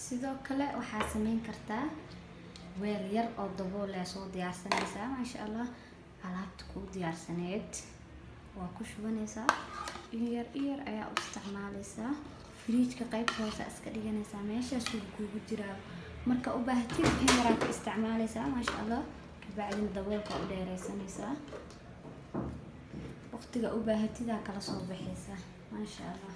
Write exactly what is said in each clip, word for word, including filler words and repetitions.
sidoo kale waxaa sameyn kartaa weel yar oo dabool leh soo diyaarsanaysaa maasha Allah alaabta ku diyaarsaneed waa ku shubanaysaa in yar yar ayaa u isticmaalaysaa fridge-ka qaybta hoose iska dhiganaysaa meeshaas uu kugu jiraa marka u baahatid in yar aad isticmaalaysaa maasha Allah kabacdina daboolka u dheeraysanaysaa waqtiga u baahatid aad kala soo baxaysaa maasha Allah.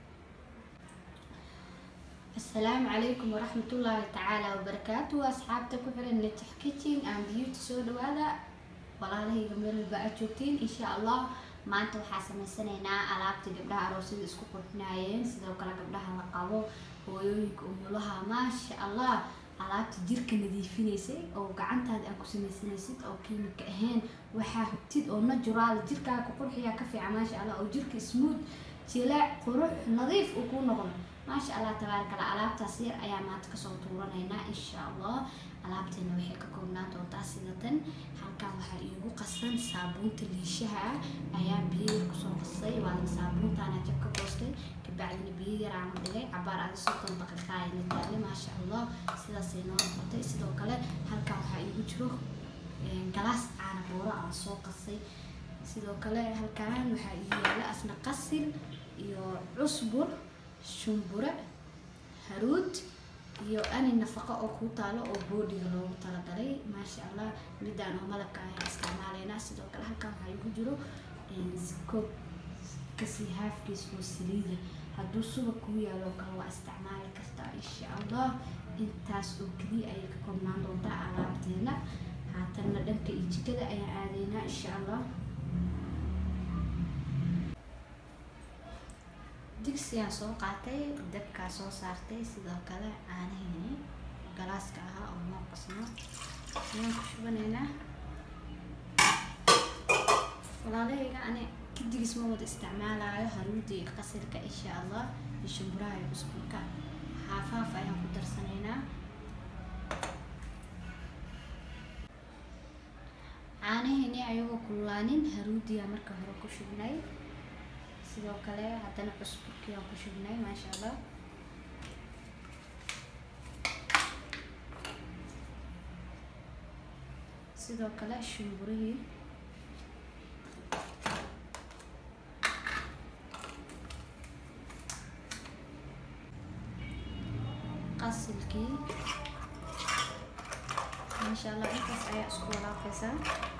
السلام عليكم ورحمة الله تعالى وبركاته أصحابتي كفرن نجح كيتشن and beauty سودو هذا والله هي جميل بقى جوتين إن شاء الله ما أنتوا حاسمين سنينا ألعبت قبلها عروسي اسكو قرنايين سيدو كلا قبلها لقابو ويويك أمولها ما شاء الله ألعبت جيرك نظيفينيسي أو قعنت هذا أكو سميسينيسيت أو كيميك أهين وحاهبتيد أو نجرال جيركا كقرحيا كفي ما شاء الله أو جيرك سمود تلاع قروح نظيف وكون نغم ما شاء الله تبارك الله ألعاب تصير أيامات كسوتورنا هنا إن شاء الله ألعابتنا وحي ككونات وتعسيدة حالكا وحا إيغو قصان صابون تليشها أيام بيير كسو قصي وعلى صابون تانا جبكا بوستي كبعدين بيير عام دلي عبارة عن سوطن دقيقاي نتالي ما شاء الله سيدا سينور بطي سيدا وكالي حالكا وحا إيغو جروح جلاس عانا بورا على سو قصي سيدا وكالي حالكا وحا إيغو لأسنا قصر إيو عصبر shumbura haruud iyo ani nafaqo oo ku taalo oo boodiga loogu talagalay ma sha Allah midaan oo malabka ay isticmaalayna sidoo kale halkan waxa ku jiro zikob kasi halfkiis oo saliida haduu subag ku yaalo kala waa isticmaali kartaa insha Allah intaas oo kaliya ay ka koobnaan doontaa alaabteena haatan dhanka jikada ay aadayna insha Allah. digsiyan soo qaatay dabka soo saartay sidoo kale caanaheeni galaaska aha oo noo qasno ayaan ku shubaneynaa walaalahayga ani kidigis ma wada isticmaalayo haruudii qasirka insha Allah iyo shumburaha iyo buskulka xaafaaf ayaan ku darsanaynaa caanaheeni ayagoo kululaanin haruudiya marka hore ku shubnay sidoo kale hadana cusbukii aan ku shubnay ma sha Allah sidoo kale shumburihii qasilkii ma sha Allah intaas ayaa isku walaaqaysaa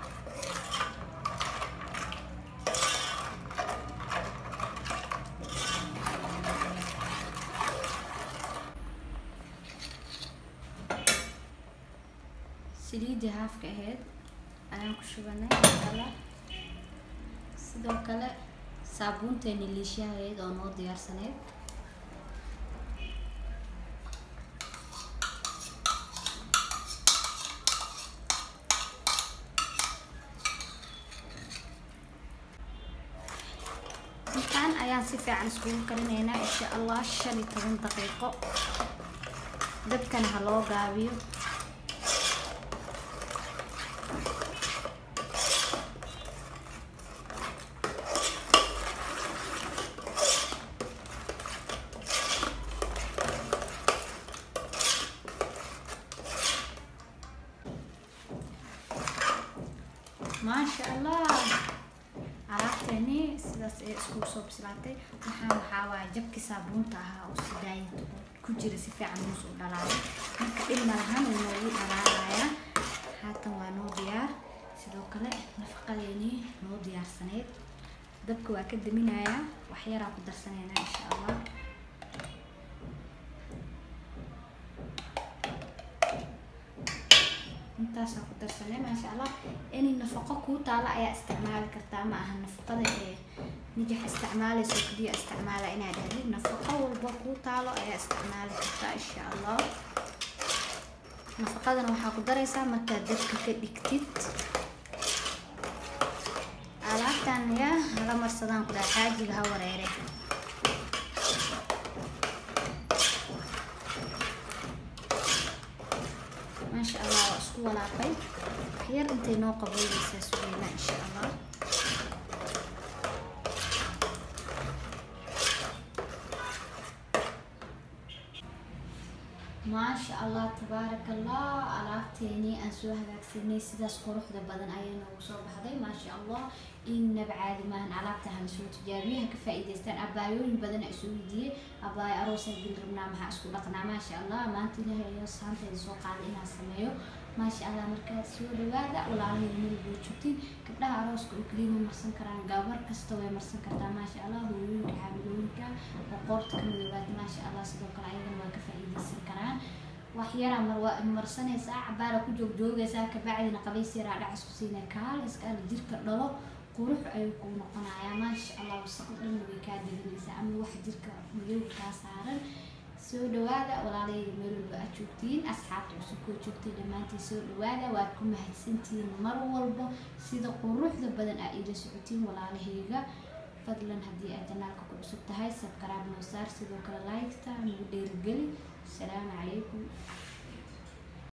saliid haafka aheed ayaan ku shubanay kala sidoo kale saabuunteeni liishahayd oo noo diyaarsaneed intaan ayaan si fiican isku karinaynaa insha Allah shan iyo toban daqiiqo dabkana ha loo gaabiyo ما شاء الله عرفتني سلاس اسكو صوب سلاتي waxaan waxa waa jabki saabuunta ah oo sidaay ku jira si fiican u soo dhalaalay marka ilma lahan oo noogu dhalaalaya haatan waa noo diyaar sidoo kale nafaqadeeni noo diyaarsaneed dabka waa ka daminaya wax yar aan ku darsanayna insha Allah intaas aan ku darsanay ma sha Allah inay nafaqo ku taala ayaa isticmaali kartaa ma aha nafaqada ee نجح استعماله سكدي استعماله إن هذا نفقة والبقوطة أي استعماله إن شاء الله نفقة أنا وحاق دريسة مكة دبك كدكتت على تانية على مرصدان كده حاجة الهوا ريري ما شاء الله أسكو ولا قيد خير انتي نوقع بيسا سوينا إن شاء الله ما شاء الله تبارك الله alaabteeni aan soo hagaagsanay sidaas quruxda badan ayayna ugu soo baxday ma sha Allah in nabcaadi maan alaabta han soo tijaabiyaha ka faa'iideystaan abaayooyin badan ay soo weydiiyay abaay aroosay bil rabnaa maxaa isku dhaqnaa ma sha Allah maanta ilaahay iyo saanteeda soo qaaday inaan sameeyo ma sha Allah markaa soo dhawaada walaalay meel buu joogtiin gabdhaha arooska oo kaliya marsan karaan gabar kasta way marsan kartaa ma sha Allah hooyooyinka xaamilooyinka oo qoorta ka midoobaad ma sha Allah sidoo kale ayagana waa ka faa'iideysan karaan waxyara marsanaysa cabaara ku joog joogaysa ka bacdina qabays yar dhacis ku siinay kaal iska jirka dhalo qurux ay ku noqonaya ma sha Allah wasaqo dhan way ka dilinaysa ama wax jirka madow ka saaran soo dhawaada walaalay meel walba aad joogtiin asxaabta cusub ku joogtay dhamaantii soo dhawaada waad ku mahadsantiin mar walba sida quruxda badan aad ila socotiin walaalahayga fadlan haddii aad janaalka ku cusub tahay subscribe noo saar sidoo kale like ta nagu dhiirigeli السلام عليكم.